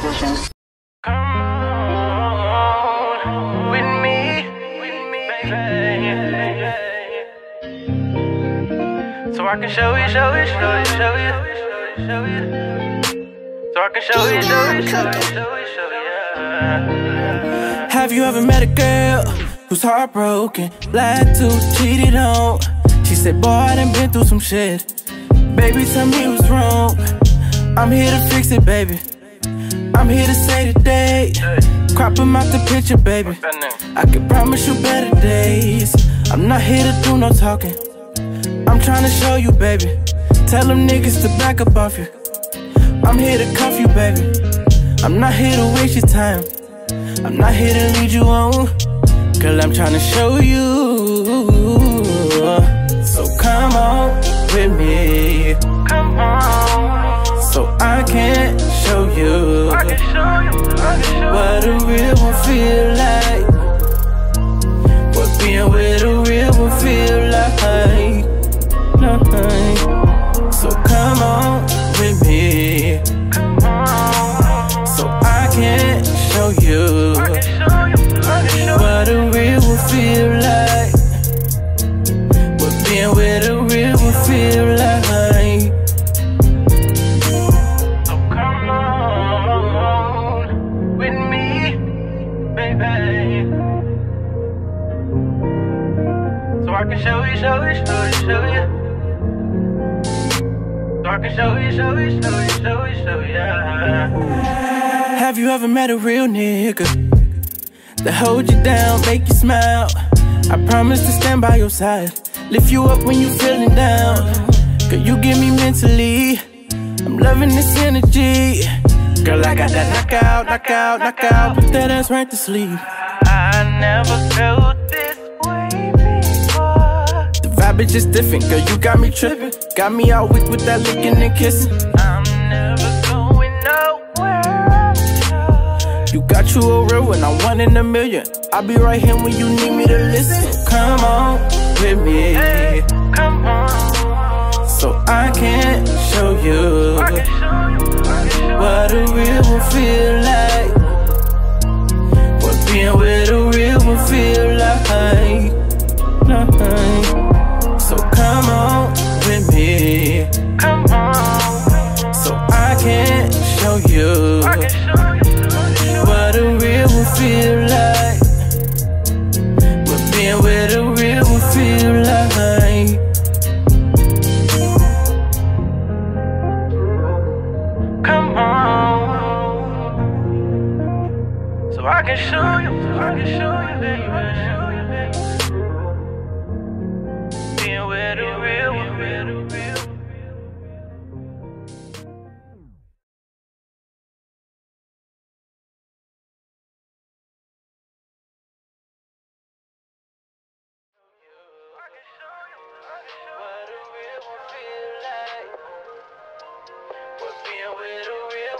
Edition. Come on with me, baby. So I can show you. So I can show you. Have you ever met a girl who's heartbroken, lied to, cheated on? She said, boy, I done been through some shit. Baby, tell me what's wrong. I'm here to fix it, baby. I'm here to say today, crop 'em out the picture, baby. I can promise you better days. I'm not here to do no talking. I'm trying to show you, baby. Tell them niggas to back up off you. I'm here to cuff you, baby. I'm not here to waste your time. I'm not here to lead you on, girl, I'm trying to show you. So come on with me. Come on, so I can show you what a real one feel like. What being with a real one feel like. So come on with me. So I can show you what a real one feel like. What being with a real one feel like. so come on with me, baby. So I can show you. So I can show you. Have you ever met a real nigga that hold you down, make you smile? I promise to stand by your side, lift you up when you feeling down. Girl, you get me mentally, I'm loving this energy. Girl, I got that knockout, put that ass right to sleep. I never felt this way before. The vibe is just different, girl, you got me tripping. Got me all weak with that licking and kissing. I'm never going nowhere. You got you a real one, I'm 1 in a million. I'll be right here when you need me to listen. Come on with me, Hey, come on, so I can show you what a real one feel like. What being with a real one feel like. So come on with me, come on, so I can show you what a real one feel like. What being with a real one feel like. come on. So I can show you, baby. Being with a real one.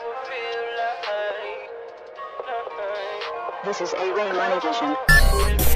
This is a Rain Edition.